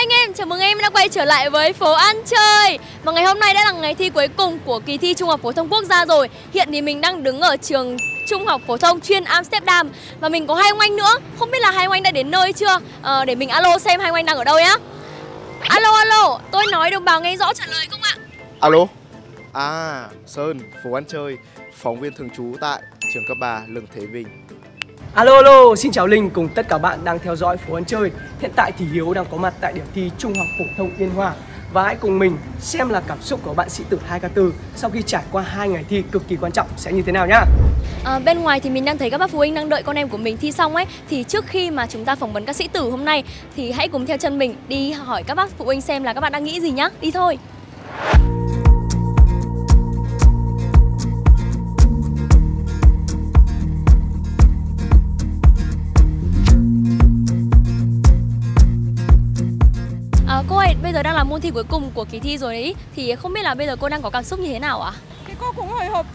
anh em, chào mừng em đã quay trở lại với phố ăn chơi. Và ngày hôm nay đã là ngày thi cuối cùng của kỳ thi Trung học phổ thông quốc gia rồi. Hiện thì mình đang đứng ở trường Trung học phổ thông chuyên Amsterdam. Và mình có hai ông anh nữa. Không biết là hai ông anh đã đến nơi chưa? Để mình alo xem hai ông anh đang ở đâu nhá. Alo, tôi nói đồng bào nghe rõ trả lời không ạ? Alo. Sơn, phố ăn chơi, phóng viên thường trú tại trường cấp 3 Lương Thế Vinh. Alo, xin chào Linh cùng tất cả bạn đang theo dõi phố ăn chơi. Hiện tại thì Hiếu đang có mặt tại điểm thi Trung học phổ thông Yên Hòa. Và hãy cùng mình xem là cảm xúc của bạn sĩ tử 2K4 sau khi trải qua 2 ngày thi cực kỳ quan trọng sẽ như thế nào nhá. Bên ngoài thì mình đang thấy các bác phụ huynh đang đợi con em của mình thi xong ấy. Thì trước khi mà chúng ta phỏng vấn các sĩ tử hôm nay thì hãy cùng theo chân mình đi hỏi các bác phụ huynh xem là các bạn đang nghĩ gì nhá. Đi thôi. Cô ơi, bây giờ đang là môn thi cuối cùng của kỳ thi rồi đấy. Thì không biết là bây giờ cô đang có cảm xúc như thế nào ạ? Thì cô cũng hồi hộp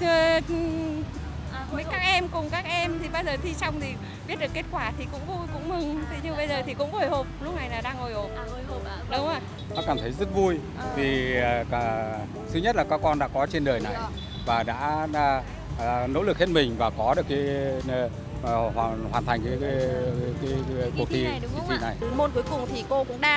với các em, cùng các em. Thì bây giờ thi xong thì biết được kết quả thì cũng vui, cũng mừng. Thế nhưng bây giờ thì cũng hồi hộp, lúc này là đang hồi hộp. Hồi hộp ạ? Đúng rồi. Nó cảm thấy rất vui vì thứ nhất là các con đã có trên đời này và đã nỗ lực hết mình và có được cái hoàn thành cái cuộc thi này. Môn cuối cùng thì cô cũng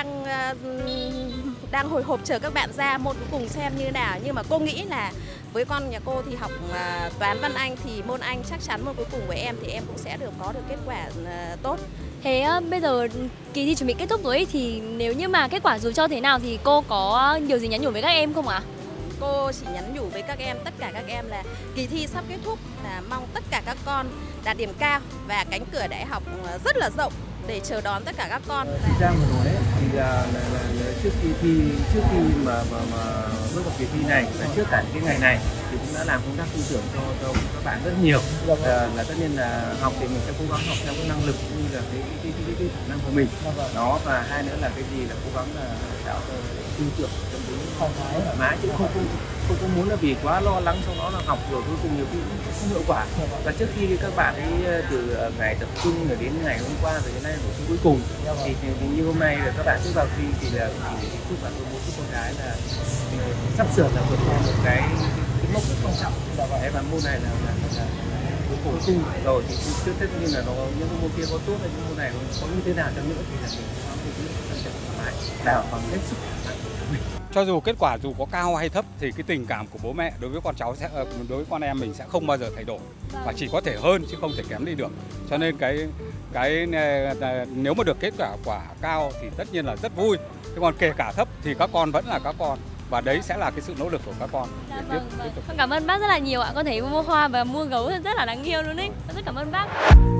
đang hồi hộp chờ các bạn ra môn cuối cùng xem như thế nào, nhưng mà cô nghĩ là với con nhà cô thì học toán văn Anh thì môn Anh chắc chắn môn cuối cùng của em thì em cũng sẽ có được kết quả tốt. Thế bây giờ kỳ thi chuẩn bị kết thúc rồi ấy, thì nếu như mà kết quả dù cho thế nào thì cô có điều gì nhắn nhủ với các em không ạ? Cô chỉ nhắn nhủ với các em, tất cả các em là kỳ thi sắp kết thúc, là mong tất cả các con đạt điểm cao và cánh cửa đại học rất là rộng để chờ đón tất cả các con. Giang vừa nói thì là trước khi mà bước vào kỳ thi này và trước cả những cái ngày này thì cũng đã làm công tác tư tưởng cho các bạn rất nhiều. Là tất nhiên là học thì mình sẽ cố gắng học theo cái năng lực cũng như là cái khả năng của mình. Đó, và hai nữa là cái gì là cố gắng là tạo tư tưởng tâm lý thoải mái chứ không có muốn là vì quá lo lắng sau đó là học rồi cuối cùng nhiều khi cũng không hiệu quả. Và trước khi các bạn ấy từ ngày tập trung rồi đến ngày hôm qua rồi đến nay buổi thi cuối cùng thì như hôm nay là các bạn bước vào thi thì là chúc bạn tôi muốn chúc con gái là sắp sửa là vượt qua một cái mốc rất quan trọng. Và môn này là cuối cùng rồi thì trước tất nhiên là nó những môn kia có tốt hay những môn này có như thế nào chẳng nữa thì là mình có thể thoải mái đào bằng hết sức của mình. Cho dù kết quả dù có cao hay thấp thì cái tình cảm của bố mẹ đối với con cháu đối với con em mình sẽ không bao giờ thay đổi và chỉ có thể hơn chứ không thể kém đi được. Cho nên cái nếu mà được kết quả cao thì tất nhiên là rất vui. Thế còn kể cả thấp thì các con vẫn là các con và đấy sẽ là cái sự nỗ lực của các con. Con cảm ơn bác rất là nhiều ạ. Con thấy mua hoa và mua gấu rất là đáng yêu luôn đấy. Con rất cảm ơn bác.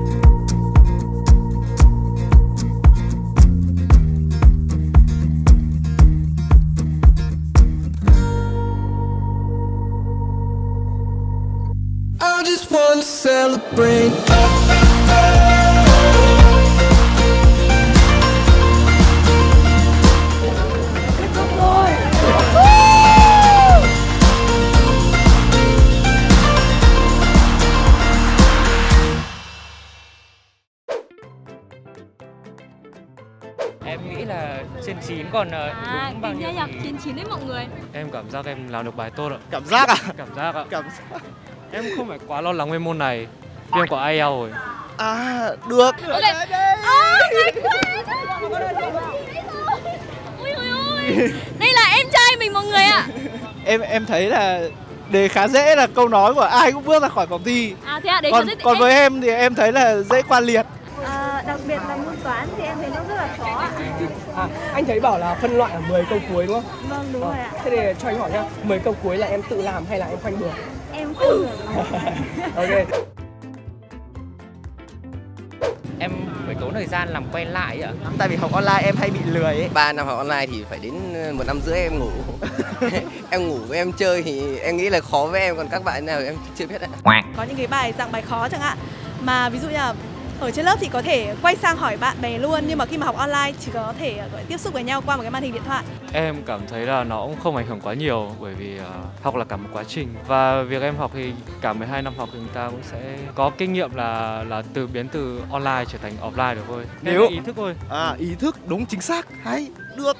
I just want to celebrate. Em nghĩ là trên 9 còn đúng bao nhiêu thì... trên 9 đấy mọi người. Em cảm giác em làm được bài tốt ạ. Cảm giác à? Cảm giác ạ. Em không phải quá lo lắng về môn này. Vì em có IELTS rồi. Được. Đây là em trai mình mọi người ạ. Em thấy là đề khá dễ, là câu nói của ai cũng bước ra khỏi phòng thi. Thế ạ, còn với em thì em thấy là dễ qua liệt. Đặc biệt là môn toán thì em thấy nó rất là khó ạ. Anh thấy bảo là phân loại ở 10 câu cuối đúng không? Vâng, đúng rồi ạ. Thế thì cho anh hỏi nhá, 10 câu cuối là em tự làm hay là em khoanh bừa? Em không được. Ok. Em phải tốn thời gian làm quen lại ạ. Tại vì học online em hay bị lười ấy. 3 năm học online thì phải đến 1 năm rưỡi em ngủ. Em ngủ với em chơi thì em nghĩ là khó với em, còn các bạn nào em chưa biết ạ. Có những cái bài dạng bài khó chẳng hạn, mà ví dụ như là ở trên lớp thì có thể quay sang hỏi bạn bè luôn, nhưng mà khi mà học online chỉ có thể tiếp xúc với nhau qua một cái màn hình điện thoại. Em cảm thấy là nó cũng không ảnh hưởng quá nhiều, bởi vì học là cả một quá trình. Và việc em học thì cả 12 năm học thì người ta cũng sẽ có kinh nghiệm là biến từ online trở thành offline được thôi. Nếu ý thức thôi. Ý thức đúng chính xác. Hay. được.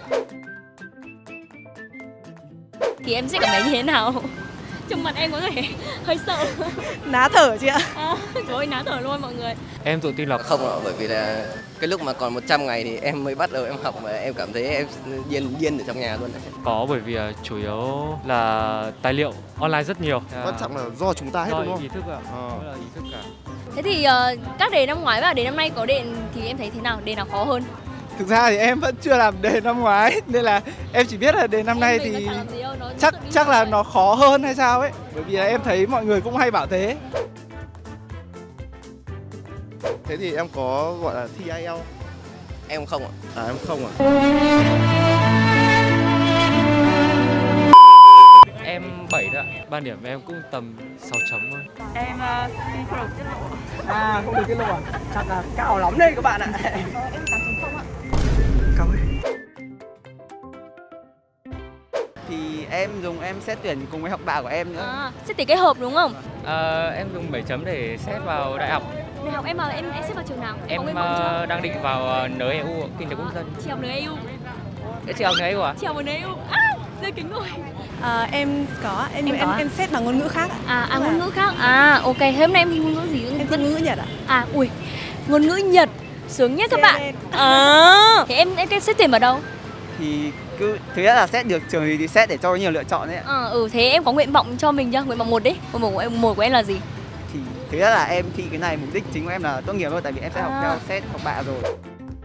Thì em sẽ cảm thấy như thế nào? Trong mặt em có thể hơi sợ. Ná thở chị ạ. Trời ơi, ná thở luôn mọi người. Em tự tin là Không ạ, bởi vì là cái lúc mà còn 100 ngày thì em mới bắt đầu em học, và em cảm thấy em điên ở trong nhà luôn. có, bởi vì chủ yếu là tài liệu online rất nhiều. Quan trọng là do chúng ta hết, đúng không? Ý thức ạ. Đó là ý thức cả. Thế thì các đề năm ngoái và đề năm nay có đề thì em thấy thế nào? Đề nào khó hơn? Thực ra thì em vẫn chưa làm đề năm ngoái nên là em chỉ biết là đề năm nay thì chắc là nó khó hơn hay sao ấy. Bởi vì là em thấy mọi người cũng hay bảo thế. Thế thì em có gọi là thi IELTS? Em không ạ. À em không ạ. Em 7 đó ạ. Ban điểm em cũng tầm 6 chấm thôi. Em không được tiết lộ. À, không được tiết lộ à? Chắc là cao lắm đây các bạn ạ. Em 8.0 ạ. Cảm ơn. Thì em dùng em xét tuyển cùng với học bạ của em nữa. Xét tuyển kết hợp đúng không? Em dùng 7 chấm để xét vào đại học. Đại học em xét vào trường nào? Em đang định vào NEU, Kinh tế Quốc dân. Chị học NEU. Chị học NEU à? Chị học NEU. Rơi kính rồi. Em có, em xét bằng ngôn ngữ khác ạ. Ngôn ngữ khác. Ok, hôm nay em thi ngôn ngữ gì? Em thi ngôn ngữ Nhật ạ. Ui, ngôn ngữ Nhật sướng nhất các bạn. Thế em xét tuyển vào đâu? Thì cứ thứ nhất là xét được trường thì xét để cho nhiều lựa chọn đấy ạ. Thế em có nguyện vọng cho mình chưa? Nguyện vọng 1 đấy. Nguyện vọng một của em là gì? Thì thứ nhất là em thi cái này mục đích chính của em là tốt nghiệp thôi, tại vì em sẽ học theo xét học bạ rồi.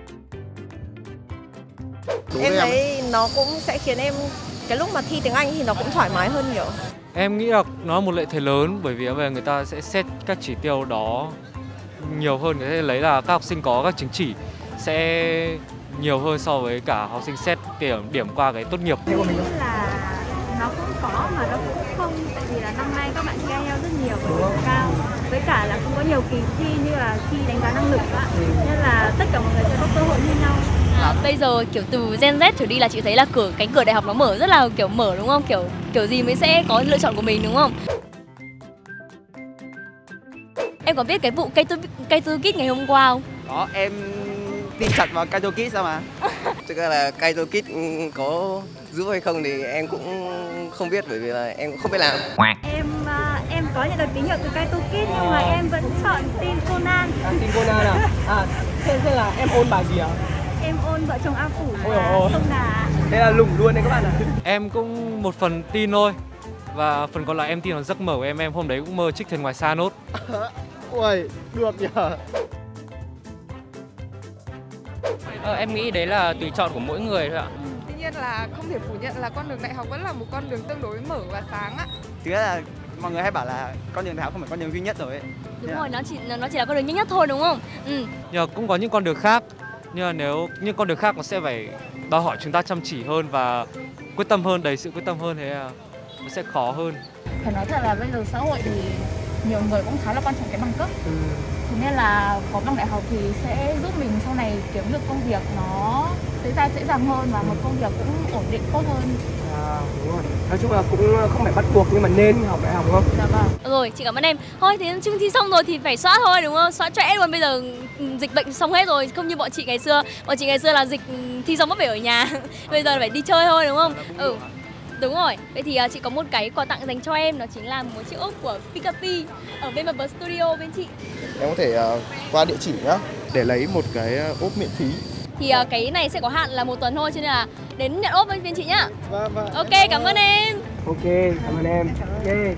Em thấy nó cũng sẽ khiến em cái lúc mà thi tiếng Anh thì nó cũng thoải mái hơn nhiều. Em nghĩ là nó là một lợi thế lớn, bởi vì người ta sẽ xét các chỉ tiêu đó nhiều hơn. Người ta lấy là các học sinh có các chứng chỉ sẽ nhiều hơn so với cả học sinh xét điểm qua cái tốt nghiệp. Em nghĩ là nó cũng có mà nó cũng không, tại vì là năm nay các bạn thi IELTS rất nhiều và rất cao, với cả là cũng có nhiều kỳ thi như là thi đánh giá năng lực ạ, nên là tất cả mọi người sẽ có cơ hội như nhau. Bây giờ kiểu từ Gen Z trở đi là chị thấy là cánh cửa đại học nó mở rất là kiểu mở đúng không? Kiểu gì mới sẽ có lựa chọn của mình đúng không? Em có biết cái vụ Kaito Kids ngày hôm qua không? Có, em tin chặt vào Kaito Kids sao mà. Thực ra là Kaito Kids có giúp hay không thì em cũng không biết, bởi vì là em cũng không biết làm. Em có nhận được tín hiệu từ Kaito Kids nhưng mà em vẫn chọn tin Conan. Tin Conan à? Thế là em ôn bài gì ạ? Em ôn Vợ chồng A Phủ và Sông Đà. Thế là lủng luôn đấy các bạn ạ. Em cũng một phần tin thôi, và phần còn lại em tin vào giấc mơ của em hôm đấy cũng mơ trích thuyền ngoài xa nốt. Ui, được nhờ. Em nghĩ đấy là tùy chọn của mỗi người thôi ạ. Tuy nhiên là không thể phủ nhận là con đường đại học vẫn là một con đường tương đối mở và sáng ạ. Thứ nhất là mọi người hay bảo là con đường đại học không phải con đường duy nhất rồi ấy. Đúng rồi, nó chỉ là con đường duy nhất thôi đúng không? Nhưng cũng có những con đường khác. Nhưng mà nếu những con đường khác nó sẽ phải đòi hỏi chúng ta chăm chỉ hơn và quyết tâm hơn, đầy sự quyết tâm hơn, thế là nó sẽ khó hơn. Phải nói thật là bây giờ xã hội thì nhiều người cũng khá là quan trọng cái bằng cấp. Thế nên là có bằng đại học thì sẽ giúp mình sau này kiếm được công việc nó dễ dàng hơn và một công việc cũng ổn định tốt hơn. Đúng rồi. Nói chung là cũng không phải bắt buộc nhưng mà nên học đại học không? Dạ vâng. Rồi, chị cảm ơn em. Thôi thì chương thi xong rồi thì phải xóa thôi đúng không? Xóa trẻ luôn, bây giờ dịch bệnh xong hết rồi, không như bọn chị ngày xưa. Bọn chị ngày xưa là dịch thi xong mất phải ở nhà. Bây giờ phải đi chơi thôi đúng không? Đúng rồi. Vậy thì chị có một cái quà tặng dành cho em, đó chính là một chiếc ốp của Pikapi ở bên MB Studio bên chị. Em có thể qua địa chỉ nhá để lấy một cái ốp miễn phí. Thì cái này sẽ có hạn là 1 tuần thôi, cho nên là đến nhận ốp bên chị nhá. Vâng. Ok, cảm ơn em. Ok, cảm ơn em. Okay.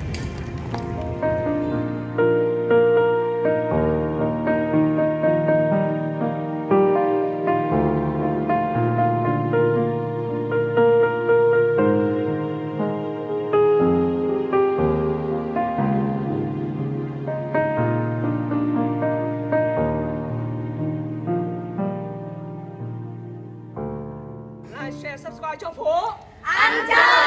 Like, share, subscribe cho phố Ăn Chơi.